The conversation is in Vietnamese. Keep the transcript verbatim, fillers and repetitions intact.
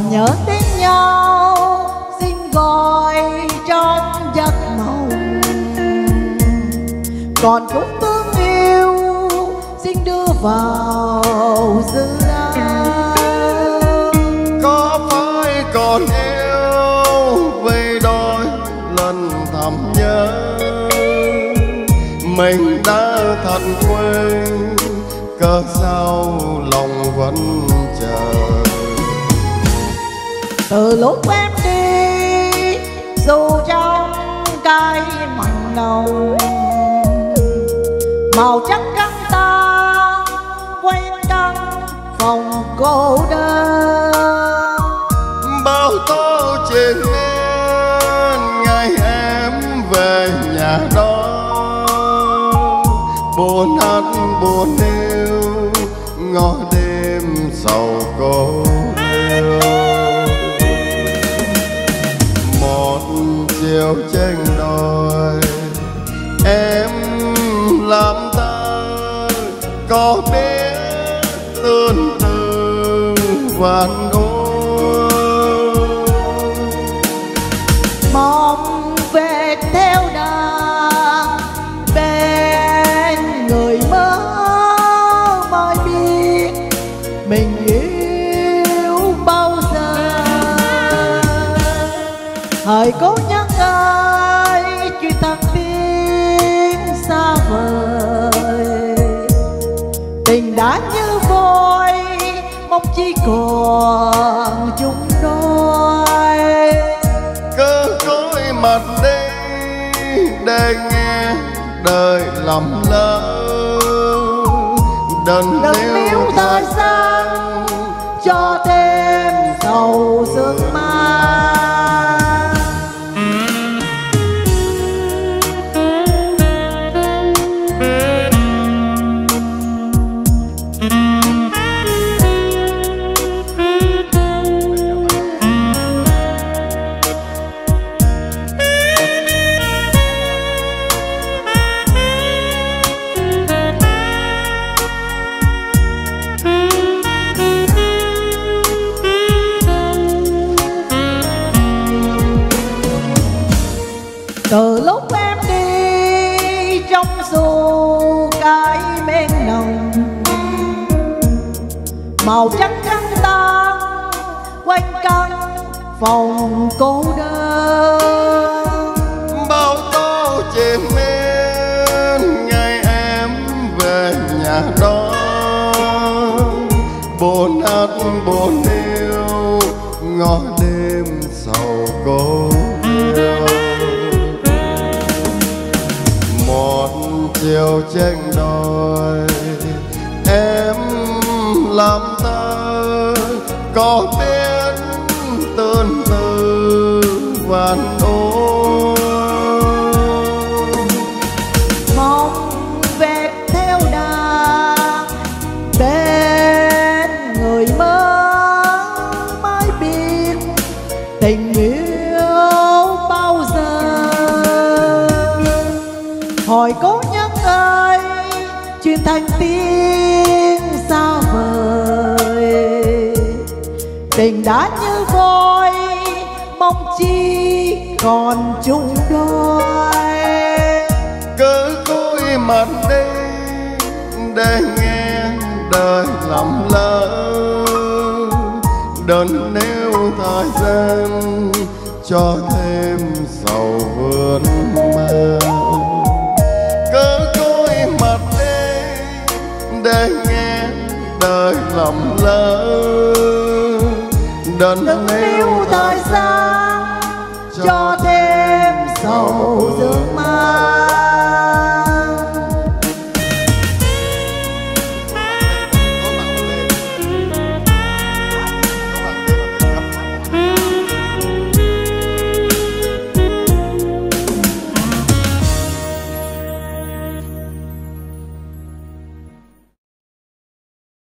nhớ đến nhau xin gọi trong giấc mộng, còn khúc tương yêu xin đưa vào dư âm. Có phải còn yêu vì đôi lần thầm nhớ, mình đã thành quên, cớ sao lòng vẫn chờ. Từ lúc em đi dù trong cái mặn nồng, màu trắng căng ta quay căn phòng cô đơn. Bao tố chuyện nên ngày em về nhà đó, buồn hát buồn yêu ngõ đêm sầu cô đơn. Một chiều trên đồi em làm ta có biết tương tư vạn ôi, mong về theo đàn bên người mơ mới biết mình yêu bao giờ. Hỡi cố nhân ơi chuyện thật tiếng xa vời, tình đã như vôi mong chỉ còn chung đôi. cứ cúi mặt đi để nghe đời lầm lỡ, đừng níu thời gian cho thêm sầu sương mai. Từ lúc em đi trong dù cái men nồng, màu trắng trắng tan quanh căn phòng cô đơn. bao tố chuyện nên ngày em về nhà đó, buồn hát buồn yêu ngõ đêm sầu cô đơn. Một chiều trên đồi em làm ta có biết tương tư vạn ôi, Mong về theo đàn bên người mơ mới biết tình yêu bao giờ. Hỏi cố nhân ơi chuyện thành tiếng xa vời, tình đã như vôi mong chi còn chung đôi. cứ cúi mặt đi để nghe đời lầm lỡ, đừng níu thời gian cho thêm sầu vườn mau. Cứ cúi mặt đi để nghe đời lầm lỡ, đừng Đừng níu thời gian cho